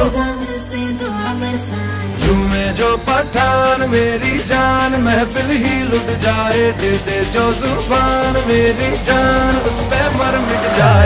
झूमे जो पठान मेरी जान, महफिल ही लुट जाए, दे दे जो जुबान मेरी जान, उस पे मर मिट जाए।